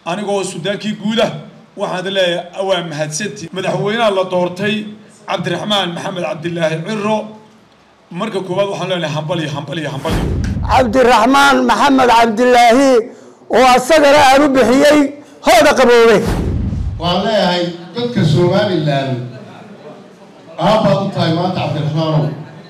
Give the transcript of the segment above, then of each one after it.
anigoo Sudaankii guuda waxaan leeyahay awaan mahadsanti madaxweynaha la doortay Cabdiraxmaan Maxamed Cabdilaahi Cirro marka koowaad waxaan leeyahay hambali Cabdiraxmaan Maxamed Cabdilaahi oo asagana aanu bixiyay hooda qaboobe waan leeyahay dadka Soomaaliland aabbaad u tahay maanta Cabdiraxmaan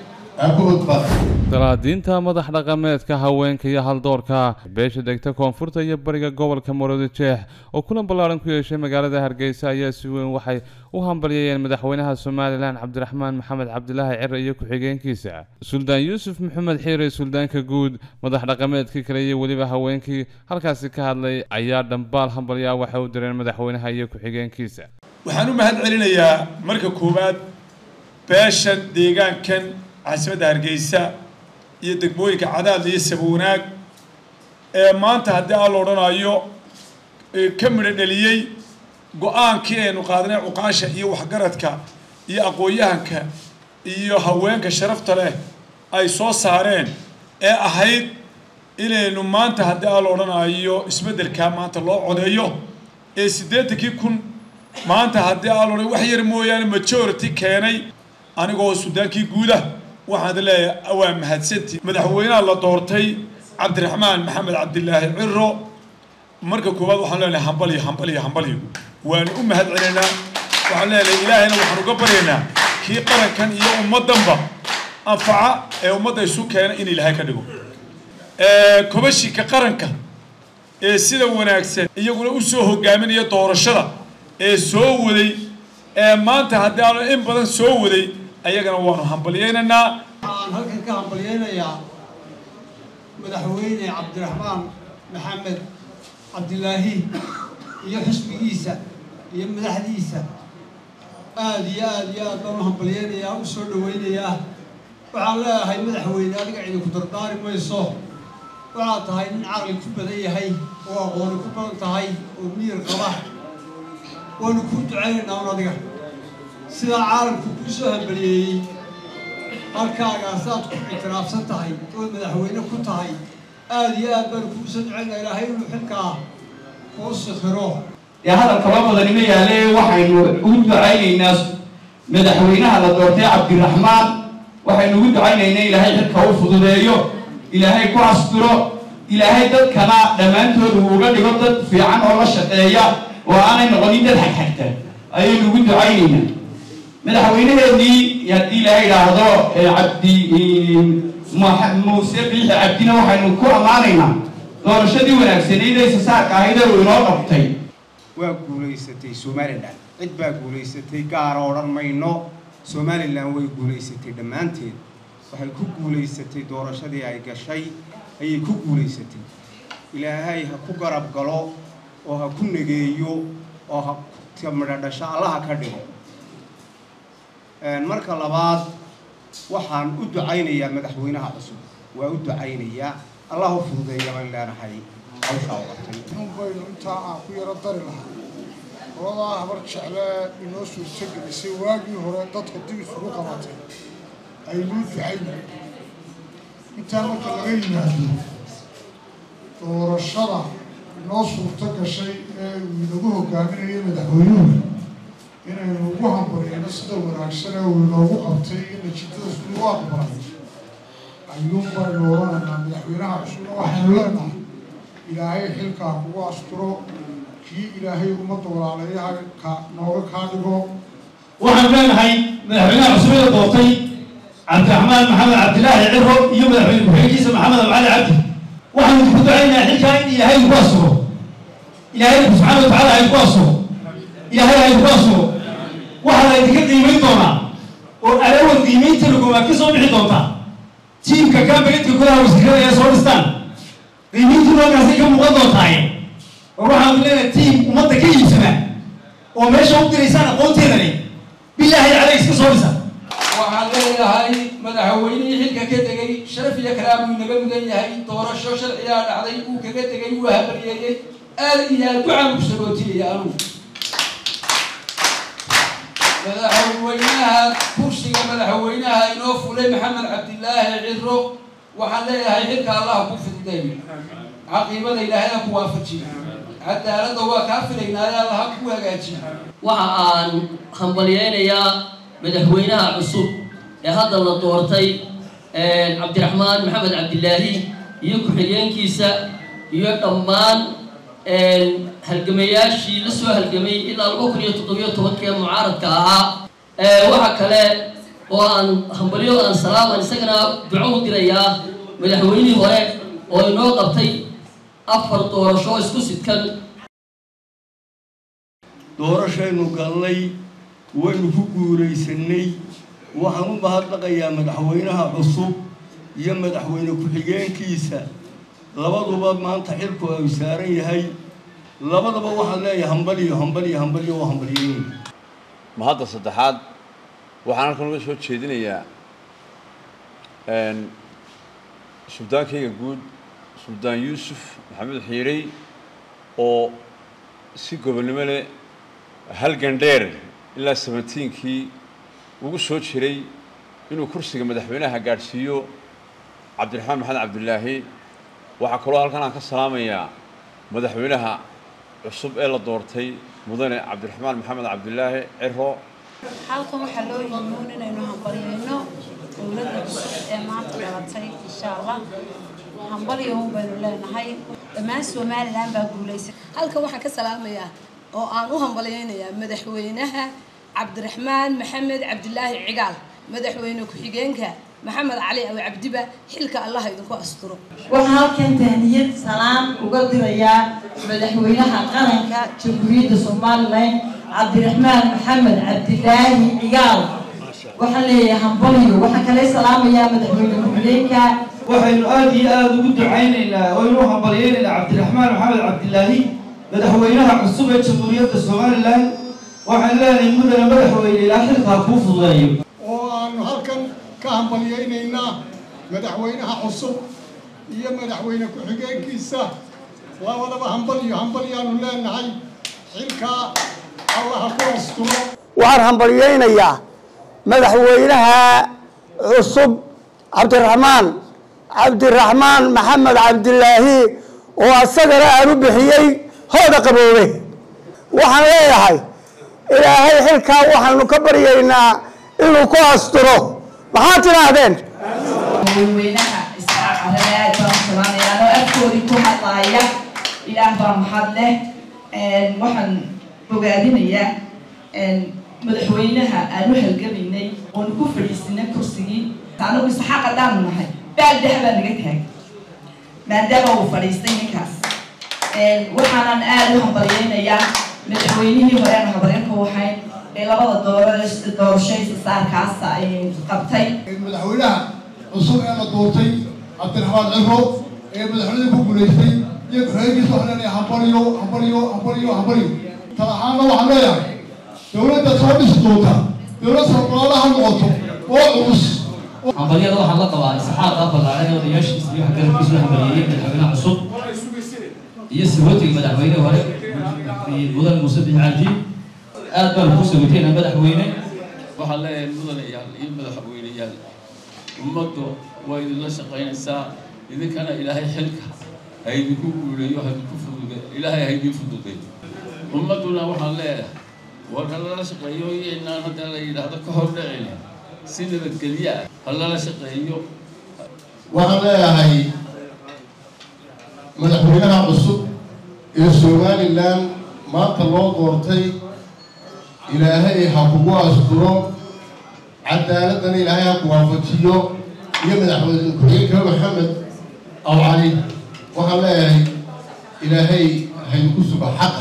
salaadiinta madax dhaqameedka haweenka iyo haldoorka beesha degta koonfurta iyo bariga gobolka Maroodijeex oo kulan ballaaran ku yeeshay magaalada Hargeysa ayaa si weyn waxay u hambalyeeyeen madaxweynaha Soomaaliland Cabdiraxmaan Maxamed Cabdilaahi Cirro iyo ku-xigeenkiisa Suldaan Yuusuf Maxamed Xiire suldaanka guud madax dhaqameedka kale iyo waliba haweenkii halkaasi ka hadlay ayaa dhambaal hambalyaa waxa uu direen madaxweynaha iyo ku-xigeenkiisa waxaan u mahad celinayaa marka koowaad beesha deegaankan عاصمة هرجيسة يدقبوي كعداد يسبوناك ما أنت هدي الله رنا يو كمل اللي قان كين وقادنا وقاشة يو حجرتك يأقويانك يو هوانك شرفت له أي صوص سهرين أحيد إلى إنه ما أنت هدي الله رنا يو اسم الكلام ما أنت الله عديو سديتك يكون ما أنت هدي الله رنا وحير مو يعني ماتشورتي كيني أنا جو Sudaankii guuda waxaan leeyahay awaan mahadsanti madaxweynaha la doortay Cabdiraxmaan Maxamed Cabdilaahi Cirro marka koowaad waxaan leeyahay hambali waan u mahad celinaa waxaan leeyahay ilaahayna waxaan uga baryaynaa kii qarankan iyo ummadanba anfaca ee ummadda isu keenay in Ilaahay ka dhigo kobashika qaranka sida wanaagsan iyaguna u soo hogaaminaya doorashada soo waday maanta haddii aan in badan soo waday ayagana waanu hambalyeynaa aan halkan ka hambalyeynaya madaxweyne Cabdiraxmaan Maxamed Cabdilaahi iyo xisbigiisa iyo madaxdiisa aad baan hambalyeynaya u soo dhaweynaya waxaan leeyahay madaxweyne adiga cid ku dardaari mayso waxa tahay in caqli ku badan yahay oo aqoon ku badan tahay oo miyir qaba waanu ku duceynaynaa adiga sida caalamku ku soo hambalyeeyay halkaagaas aad ku ictiraafsan tahay oo madaxweyne ku tahay aad baan ku soo duceynaa ilaahay inuu xilkaa kuu sakhiro hadalka badani ma yaale waxaynu u duceynaynaa madaxweynaha la doortay Cabdiraxmaan waxaynu ugu duceynaynaa ilaahay xilka u fududeeyo ilaahay ku asturo ilaahay dadkana dhammaantood uga dhigo dad fiican oo la shaqeeya oo aanay noqonin dad xagxagta ayaynu ugu duceynaynaa madaxweynaheedii haddii la yiraahdo Muuse Biixi Cabdina waxaynu ku amaanaynaa doorashadii wanaagsaneyd ee saarka ahayd oo inoo qabtay waa guuleysatay Soomaaliland cid baa guuleysatay gaar oran mayno Soomaaliland way guuleysatay dhamaanteed waxay ku guuleysatay doorashadii ay gashay ayay ku guuleysatay ilaahay ha ku garab galo oo ha ku nageeyo oo ha kamira dhasha Allah ka dhigo marka labaad waxaan u duceynayaa madaxweynaha cusub waa u duceynayaa Allah u fududeeyo in leenahay hawsha waqti baynu inta aan ku yara dari lahaa wada habar jecla inoo suurtagelisay waagii hore dadka dib isugu qabatay ay u duceeyeen inta marka laga yimaado doorashada inoo suurta gashay ee uu hogaaminayo madaxweynuhu inaynu ugu hambalyeeyno sida wanaagsan ee uu inoogu qabtay in natiijada isku aqbalay ayuun baynu oranaynaa madaxweynaha cusubna waxaynu leenahay ilaahay xilkaa kugu asturo kii ilaahay ummadda walaalayaha nooga kaa dhigo waxaan leenahay madaxweynaha cusub ee doortay Cabdiraxmaan Maxamed Cabdilaahi Cirro iyo madaxweyne ku-xigeenkiisa Maxamed Cabdi waxaanu ku duceynayaa xilkaa in ilaahay ku asturo ilaahay subxaanahu wa tacaala ay ku asturo ilaahay ay ku asturo waxaa la idinka qiimayn doonaa oo alawal qiimaynta laguma ka soo bixi doontaa tiimka kaambeedka golaha wasiirada ee soo dhistaan qiimayntu halkaasay ka muuqan doontaa waxaanu leenahay tiim ummadda ka iibsana oo meesha u diraysaan aqoonteeda leh bilaahi calayh iska soo dhisa waxaan leeyahay madaxweynihii xilka ka tegay sharaf iyo karaam uu naga mudan yahay doorasho sharciyaa dhacday uu kaga tegay uu habalyeeyay aad iyo aad ducaan ku sagootiyay anugu madaxweynaha kursiga madaxweynaha inoo fulay Maxamed Cabdilaahi Cirro waxaan leeyahay xilka Allah ku fududeeyo عقيبة إلهنا كوافجي cadaaladda waa kaa filaynaa ayaa laha ku hagaajiya waxa aan hambalyeynayaa madaxweynaha cusub ee hadda la doortay cabdiraxmaan maxamed cabdilaahi iyo ku-xigeenkiisa iyo dhammaan halgamayaashii la soo halgamay ilaa 2017 mucaaradka ahaa waxa kale oo aan hambalyo aan salaaman isagana duco u dirayaa madaxweynihii hore oo inoo qabtay 4 doorasho isku sidkan doorashaynu galnay waynu ku guulaysanay waxaan u mahadnaqayaa madaxweynaha cusub iyo madaxweyne ku-xigeenkiisa labaduba maanta xilku ay saaran yahay labadaba waxaan leeyahay hambaliyo oo hambalyeyn mahadda saddexaad waxaan halkan uga soo jeedinayaa suldaankayga guud suldaan yuusuf maxamed xiirey oo si gobonnimo leh halgan dheer ilaa 17kii ugu soo jiray inuu kursiga madaxweynaha gaadhsiiyo cabdiraxmaan maxamed cabdilaahi waxaa kaloo halkan aan ka salaamayaa madaxweynaha cusub ee la doortay mudane cabdiraxmaan maxamed cabdilaahi ciro halkan waxaa loo yimuun inaynu hambalyeyno dowladda cusub ee maanta dhalatay insha allah hambalyo baynu leenahay dhammaan Soomaaliland baa guuleysay halkan waxaan ka salaamayaa oo aan u hambalyeynayaa madaxweynaha cabdiraxmaan maxamed cabdilaahi cigaal madaxweyne ku-xigeenka محمد علي أو عبدبة حلك الله يدكو أستره. وهالكن تهنية سلام وقدر يا مدحوينها قرنك جمهورية الصومال عبد الرحمن محمد عبد الله عيال وحلي همبليو وحكى سلام يا مدحوين عليك وحين آدي ود عيننا ويروح همبليين عبد الرحمن محمد عبد الله مدحوينها عصبة جمهورية الصومال وحلا نمدنا مدحوين الآخر خافوف ضايق. وأنا هالكن كهمبلييننا مدحوينها عصب هي مدحوينك حقين كيسة ولا همبليان ولا نهاي حلكا الله أكبر. وعن همبليينيا مدحوينها عصب عبد الرحمن محمد عبد الله وأصدر أربحيي هذا قبوله وحن ليهاي إلى هاي حلكا وحن نكبرينا إنه كاسترو محاتنا هذين وينها إسحاق على السلام يعني أذكركم الطاية إلى أفهم حدله وحن بقادينيا مدحوينها أنوه الجبيني ونكفر السنة كرسي كانوا إسحاق دامنا هاي بعد ذهب نجتها ما داموا فريستين كاس وحنا نقالهم برينيا مدحوينه وأنا هبرينك وحين إلى بعض الدور شيء صار كاسة قبتي. مدحوينها عصور أنا دورتي عبد الرحمن عمرو مدحوينه بقوليتي يبغى يصحنا همبليو ترى أنا وحنا دولة تصابي ستوتا دولة صبرالها الوطن وعروس. همبليو ده حلا طبعا إسحاق أفضل عليه ودياش يسوي حاجات بيسوي همبليين مدحوينها عصور يسوي مدحوينه ولا في بدل مسبح عادي. أدبر مسويتين مدحوينه وحلا المدن يال مدحوينه يال ومقدو وإذا الله شقين الساعة إذا كان إلهي حلك هيدي كوكولي وهيدي كفر إلهي هيدي فضوطي ومقدونا وحلا وحلا شقيو إن أنا ترى هذا كهر دعينا سيدة الكلية حلا شقيو وحلا هاي مدحوينها عصب السومالي لان ما طلعوا دورتي إلهي حقوق أسطورة عدالة إلهي حقوق فتيو يمن أحمد الكريك محمد أو علي وعلاه إلهي هينكسب حقا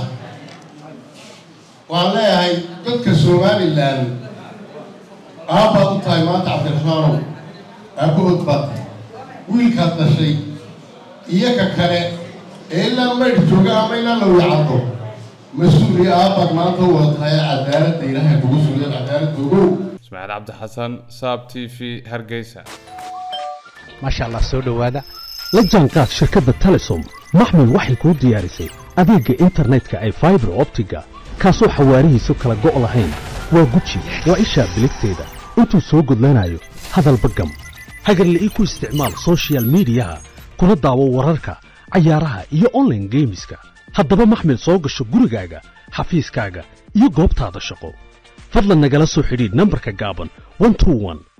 وعلاه تلك السومالي الآن أبا الطايمات عبد الرحمن أبو أطبط ويلك هذا الشيء إياك كره إلا ما يتوقع ما إلا لو يعطوا مسؤولية أبغى ما هو هاي عدالة إلهي بوسولية عدالة بقول. اسماعيل عبد الحسن ساب تي في هرقيسة. ما شاء الله سودو هذا. لجانكات شركة تلسوم محمل وحي كود ديارسي. أديك إنترنت كأي فايبر أوبتيكا كاسو حواريه سكلا جو لهين وجوتشي وإيشا بلكتيدا. أنتو سوق لنايو هذا البقم. هاجر اللي إيكو استعمال سوشيال ميديا كل دعوة ورركا عيارها إيو أونلاين جيمسكا. haddaba maxmil soo gasho gurigaaga xafiiskaaga iyo goobtaada shaqo fadlan nagala soo xidhiidh nambarka gaaban 121